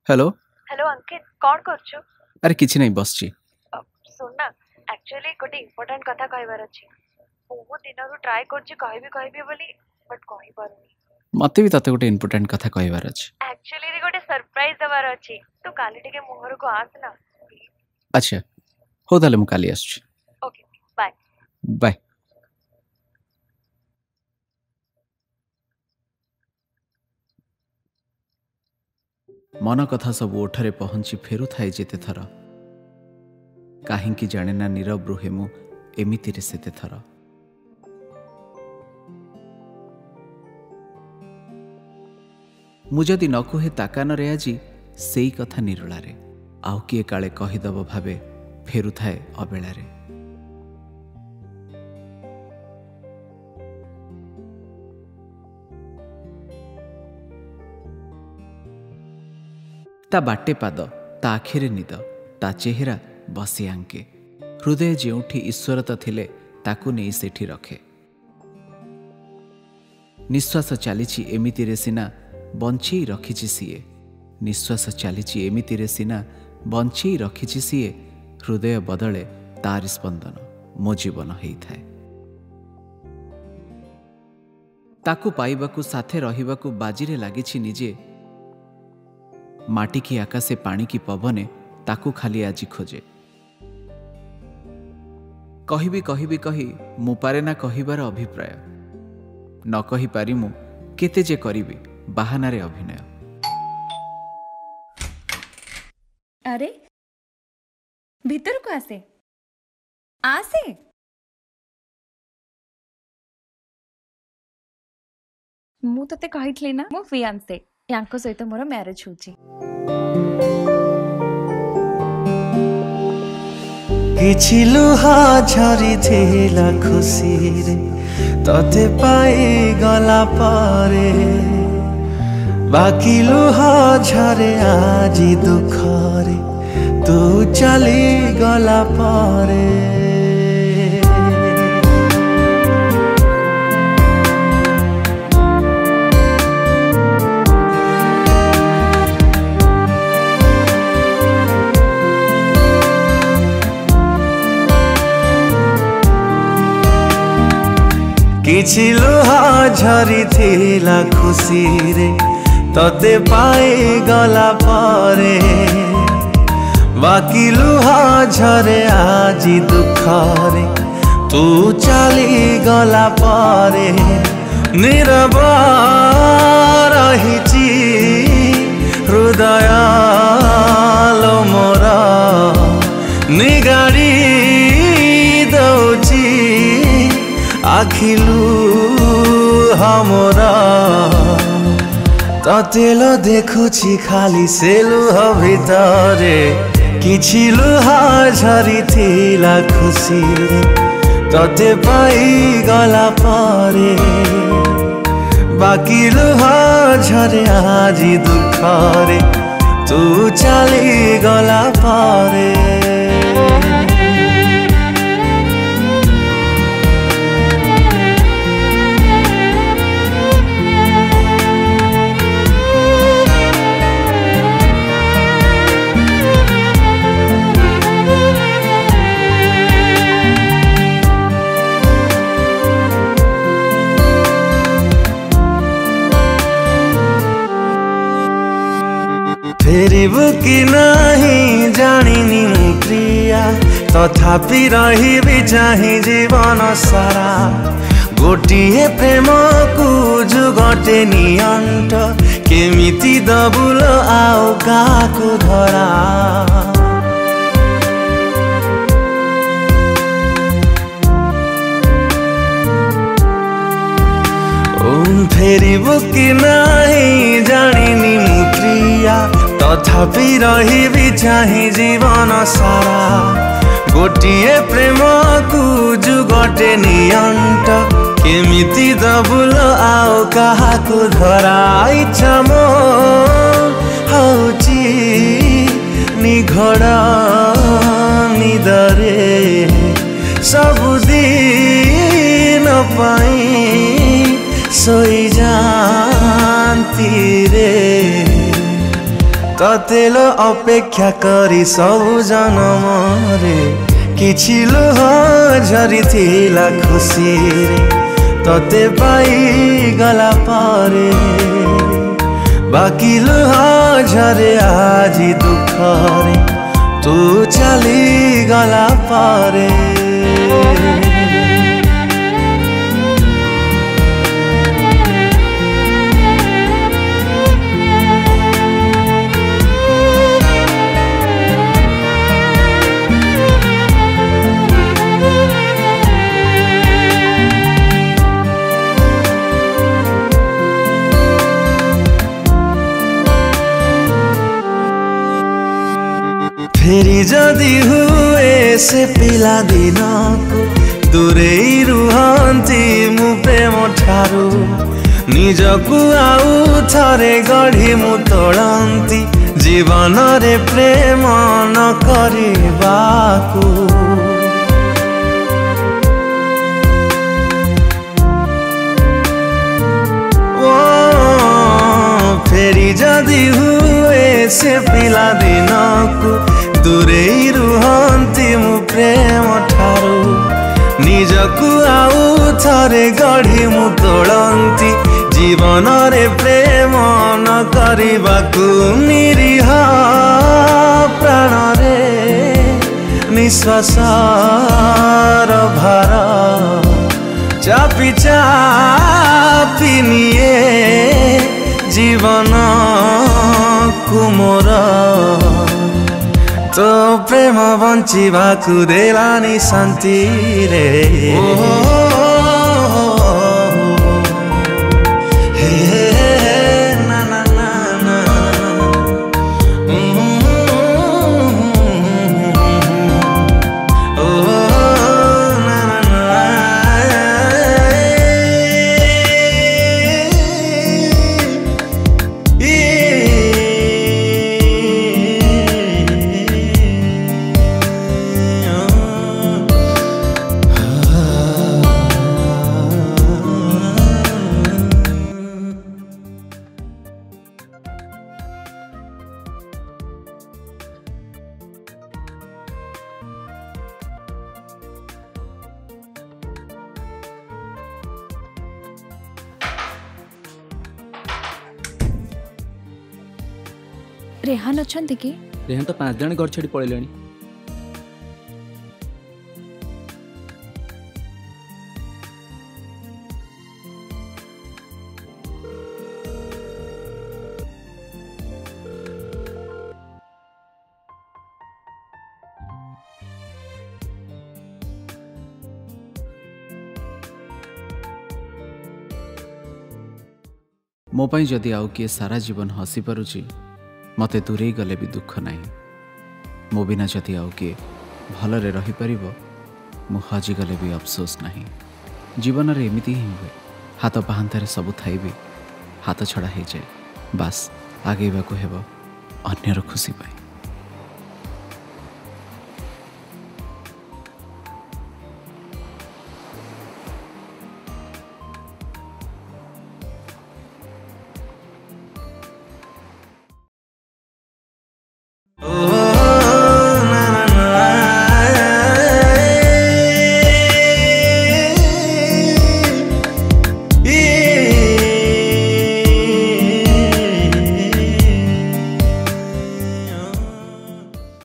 Hello. Hello अंकित कौन करछु? अरे किछि नहीं बसची। सुन ना, एक्चुअली गोटे इम्पोर्टेंट कथा कहबार अछि। बहुत दिन रु ट्राई करछि कहबी बोली बट कहि पारुनी। मते भी तते गोटे इम्पोर्टेंट कथा कहबार अछि। एक्चुअली रे गोटे सरप्राइज देबार अछि। तू काली टिके मोहर को आस ना। अच्छा हो ताले मु काली आसुछि। Okay bye. बाय। मन कथा सब ओठरे पहुंची फेरु थाए जेते थर, काहींकी जाने ना नीरव रुहे मु एमिति रे सेते थर। मु जदि न कुहे ताकान रे आजी सेई कथा निरलारे, आउ किए काले कहिदब भावे फेरु थाए अबेलारे। ता बाटे पाद, ता आखिरे निद, ता चेहरा बसी आंके। हृदय जेउठी ईश्वरता थिले ताकू नहीं सेठी रखे। निश्वास चलीछि एमिति रे सिना बंची रखिछि सीए। निश्वास चलीछि एमिति रे सिना बंची रखिछि सीए। हृदय बदले तार स्पंदन मो जीवन हेइथाए। ताकू पाइबाकू साथे रहिबाकू बाजीरे लागिछि निजे। माटी की आकाशे पानी की पवने ताकू खाली आजी खोजे। कहिबी कहिबी कही मु पारे ना कहिबार अभिप्राय। न कहि पारि मु केते जे करिबी बाहानारे अभिनय। अरे भीतर को आसे आसे। मु तते कहितले ना मो फियांसे यांको सहित मोर मैरिज होची। किछि लुहा झरी थिला खुशी रे तते पाई गला पारे। बाकी लुहा झरे आजी दुख रे तू चली गला पारे। किछि लुहा झरी थिला खुशी रे तते पाई गला पारे। बाकी लुहा झरे आजी दुख रे तू चली गला पारे। नीरव रहिछि हृदय लो मोरा निगाड़ी दउछि आखिलू हमरा। ततेल देखुछि खाली से लुह भितरे। किछि लुहा झरी थिला खुशी रे तते पाई गला पारे। बाकी लुहा झरे आजी दुख रे तू चली गला पारे। फेरिबु कि नहीं जानिनी मु प्रिया तथापि रहिबि चाहि जीवन सारा। गोटिए प्रेम को जुगटे नियंट केमिति दबुल आउ काकु धरा। फेरिबु कि नहीं जानिनी मु प्रिया तथापि रहिबि चाहि जीवन सारा। गोटिए प्रेम को जुगटे नियंट केमिति दबुल आउ काहाकु धरा। इच्छा मो हौची निघड़ निदरे सबुदिन पाई सोई जानती रे। तते लो अपेक्षा करी सबु जनमरे किछि लुह झरी थिला खुशी रे तते पाई गला पारे बाकी लुह झरे आजी दुख रे तू चली गला पारे फेरी जदि हुए से पिला दिन को दूरे रुहंती मु प्रेम ठारू निजकु आउ थरे गढ़ी मु तोड़ंती जीवन रे प्रेम न करिबाकू फेरी जदि हुए से पिला दिन को दूरे रुहंती मु प्रेम ठारू निजकु आउ थरे गढ़ी मु तोड़ंती जीवन रे प्रेम न करिबाकू निरीह प्राण रे निश्वासर भार चापी चापी निए जीवन कुमोर तो प्रेम बंचिबाकू देलानी शांति रे ना ना ना ना ना ना ना रेहान अच्छा कि रेहान तो 5 जन घर छाड़ी पड़े मो पाई जदि आउ किए सारा जीवन हसी पारुची मते दूरे गले भी दुख नहीं मो बिना जदि आउ किए भलरे रही परिबो मु हजिगले भी अफसोस नहीं जीवन रे एमिति ही हुए हाथ पाहांतारे सबु थाई भी हाथ छड़ा हो जाए बास आगेबाकू हेबो अन्यर खुशी पाई Oh